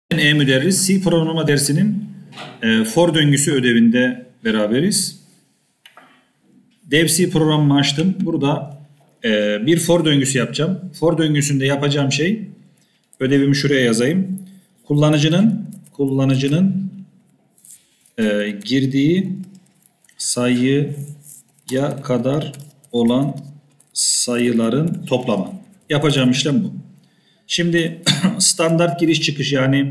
E-müderris C programlama dersinin for döngüsü ödevinde beraberiz. Dev C programımı açtım. Burada bir for döngüsü yapacağım. For döngüsünde yapacağım şey, ödevimi şuraya yazayım. Kullanıcının girdiği sayıya kadar olan sayıların toplamı. Yapacağım işlem bu. Şimdi standart giriş çıkış, yani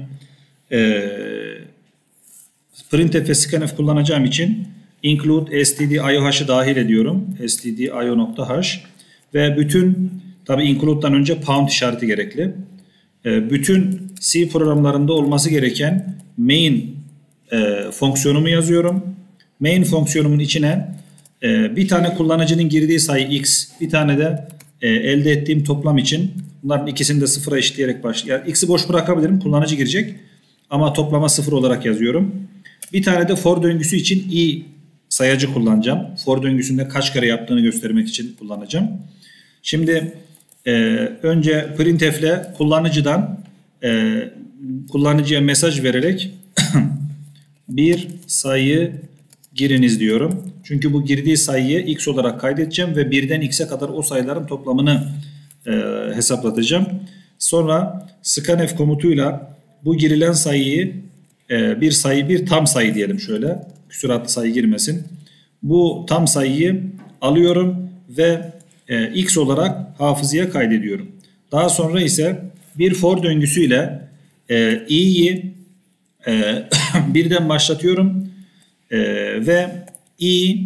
printf ve scanf kullanacağım için include stdio.h'ı dahil ediyorum. stdio.h ve bütün, tabi include'dan önce pound işareti gerekli. Bütün C programlarında olması gereken main fonksiyonumu yazıyorum. Main fonksiyonumun içine bir tane kullanıcının girdiği sayı x, bir tane de elde ettiğim toplam için, bunların ikisini de sıfıra eşitleyerek başlayayım. Yani x'i boş bırakabilirim, kullanıcı girecek ama toplama sıfır olarak yazıyorum. Bir tane de for döngüsü için i sayacı kullanacağım. For döngüsünde kaç kere yaptığını göstermek için kullanacağım. Şimdi önce printf ile kullanıcıdan kullanıcıya mesaj vererek bir sayı giriniz diyorum. Çünkü bu girdiği sayıyı x olarak kaydedeceğim ve birden x'e kadar o sayıların toplamını hesaplatacağım. Sonra scanf komutuyla bu girilen sayıyı bir tam sayı diyelim şöyle. Küsuratlı sayı girmesin. Bu tam sayıyı alıyorum ve x olarak hafızaya kaydediyorum. Daha sonra ise bir for döngüsüyle i'yi birden başlatıyorum ve i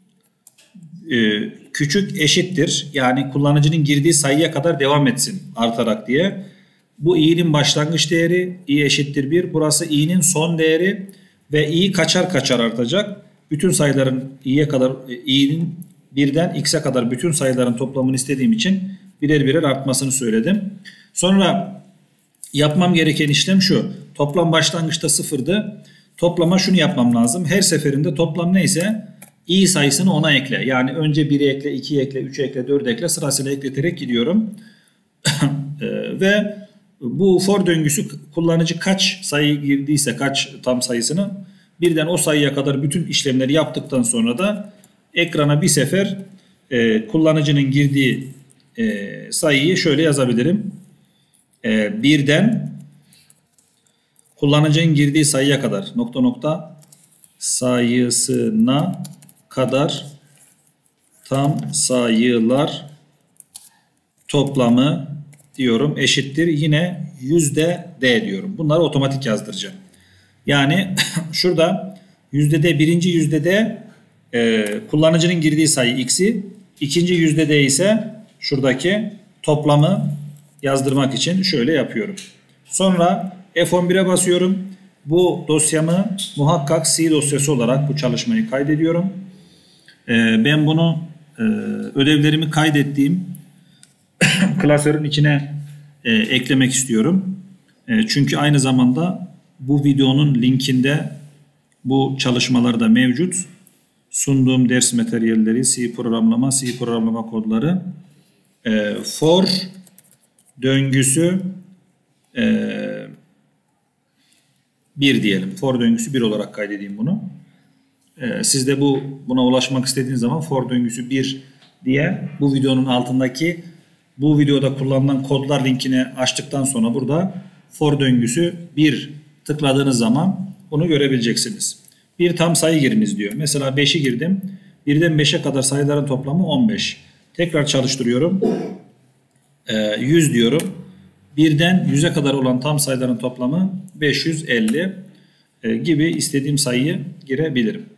küçük eşittir, yani kullanıcının girdiği sayıya kadar devam etsin artarak diye. Bu i'nin başlangıç değeri, i eşittir 1. Burası i'nin son değeri ve i kaçar kaçar artacak. Bütün sayıların i'ye kadar, i'nin birden x'e kadar bütün sayıların toplamını istediğim için birer birer artmasını söyledim. Sonra yapmam gereken işlem şu. Toplam başlangıçta sıfırdı. Toplama şunu yapmam lazım. Her seferinde toplam neyse i sayısını ona ekle. Yani önce 1'i ekle, 2'yi ekle, 3'ü ekle, 4'ü ekle, sırasıyla ekleterek gidiyorum. Ve bu for döngüsü kullanıcı kaç sayı girdiyse, kaç tam sayısını, birden o sayıya kadar bütün işlemleri yaptıktan sonra da ekrana bir sefer kullanıcının girdiği sayıyı şöyle yazabilirim. Birden kullanıcının girdiği sayıya kadar sayısına kadar tam sayılar toplamı diyorum eşittir. Yine %d diyorum. Bunları otomatik yazdıracağım. Yani şurada %d, birinci %d kullanıcının girdiği sayı x'i, ikinci %d ise şuradaki toplamı yazdırmak için şöyle yapıyorum. Sonra F11'e basıyorum. Bu dosyamı muhakkak C dosyası olarak bu çalışmayı kaydediyorum. Ben bunu ödevlerimi kaydettiğim klasörün içine eklemek istiyorum. Çünkü aynı zamanda bu videonun linkinde bu çalışmalar da mevcut. Sunduğum ders materyalleri, C programlama kodları, for döngüsü 1 diyelim. For döngüsü 1 olarak kaydedeyim bunu. Siz de buna ulaşmak istediğiniz zaman for döngüsü 1 diye bu videonun altındaki, bu videoda kullanılan kodlar linkini açtıktan sonra burada for döngüsü 1 tıkladığınız zaman bunu görebileceksiniz. Bir tam sayı giriniz diyor. Mesela 5'i girdim. 1'den 5'e kadar sayıların toplamı 15. Tekrar çalıştırıyorum. 100 diyorum. 1'den 100'e kadar olan tam sayıların toplamı 550 gibi istediğim sayıyı girebilirim.